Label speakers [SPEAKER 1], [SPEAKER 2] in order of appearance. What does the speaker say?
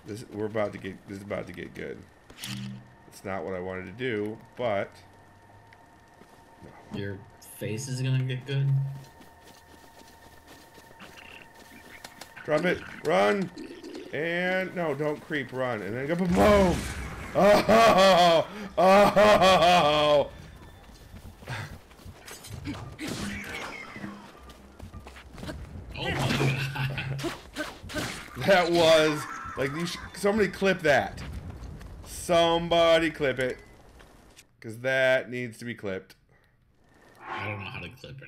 [SPEAKER 1] This is about to get good. It's not what I wanted to do, but
[SPEAKER 2] Your face is gonna get good.
[SPEAKER 1] drop it, run, and no, don't creep, run, and then go boom. Oh, oh.
[SPEAKER 2] Oh my god.
[SPEAKER 1] That was like somebody clip that. Somebody clip it, because that needs to be clipped.
[SPEAKER 2] I don't know how to clip it.